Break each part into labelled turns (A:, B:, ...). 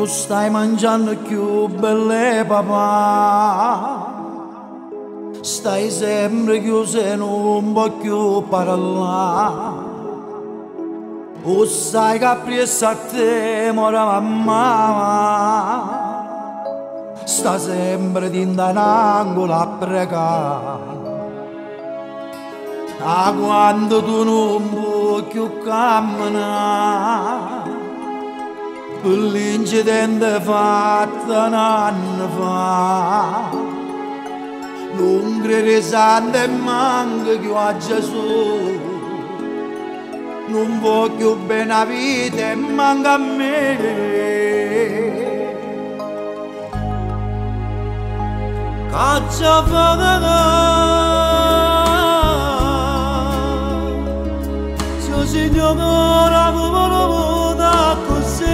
A: non stai mangiando più belle papà, stai sempre chiuso e non puoi più parlare. O sai che presso a te mora mamma, sta sempre dentro un angolo a pregare. A quando tu non puoi più camminare, per l'incidente fatto un anno fa, non credi santo e manca che a Gesù, non voglio bene la vita e manca a me. Caccia se signora voluta così,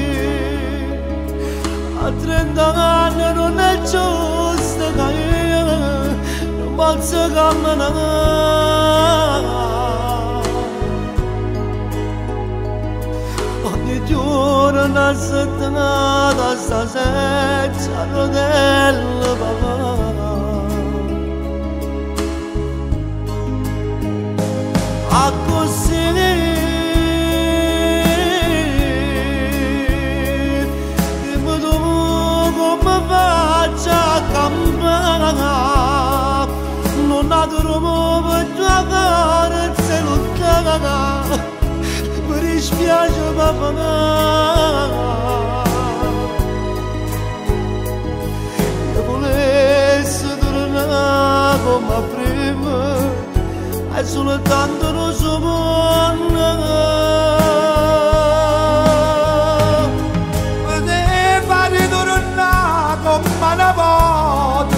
A: a 30 anni non è giusto che io non posso camminare. Ogni giorno una settimana sta senza rodello papà. A così dimmi tu come faccio a camminare, non ha trovato per giocare se lontana. Mi dispiace papà, io volessi tornare come prima, e soltanto non so poteva ritornare come una volta,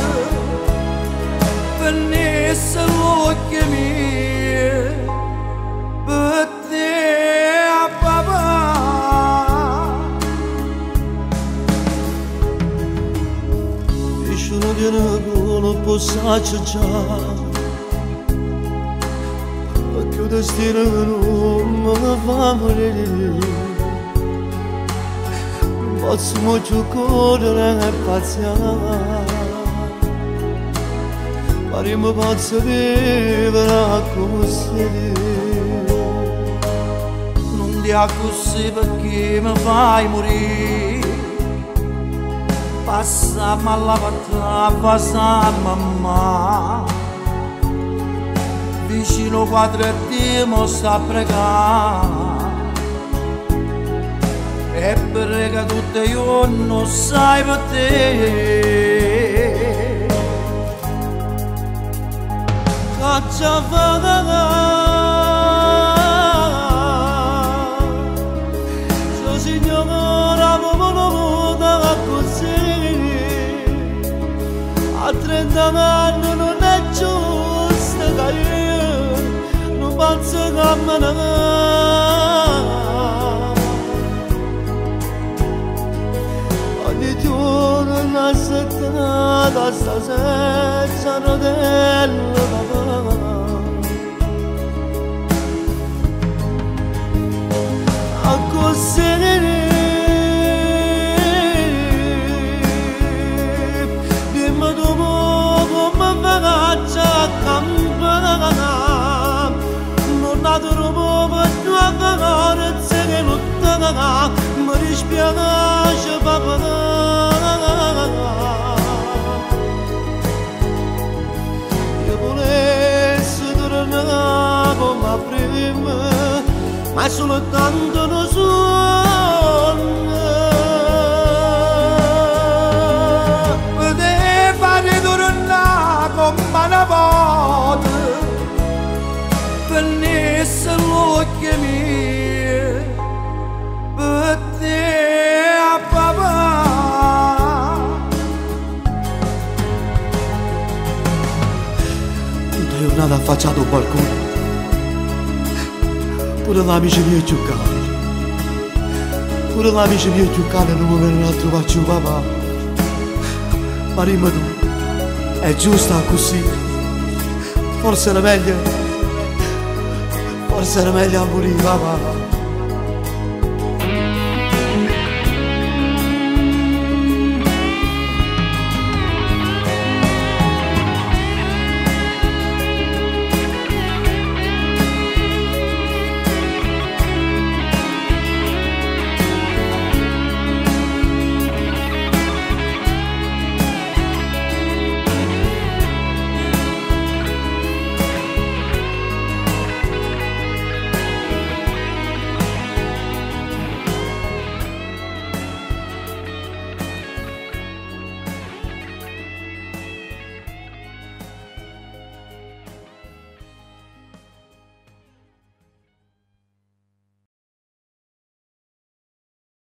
A: venisse l'occhio mio per te a papà. Nessuno di noi non possa accettare che il destino non mi fa morire. Non posso molto correre e paziare, ma io mi posso vivere così. Non dia così perché mi fai morire. Passami alla patta, passami mamma, vicino quattro e Dio sta a pregare, e prega tutti i giorni, sai per te. Caccia se signora voluta così, a 30 anni non è giusto che io non posso camminare. Ogni giorno una settimana sta senza rodello papà. A così dimmi tu come faccio a camminare, non ha trovato per giocare se lontana. Mi dispiace papà, io volessi tornare come prima, ma soltanto non sono. Poteva ritornare come una volta, venisse l'occhio mio per te a papà. Tutta giornata affacciato al balcone, pure l'amici miei più cari, pure l'amici miei più cari non mi vengono a trovarci papà. Ma dimmi tu, è giusta così? Forse era meglio a morire papà.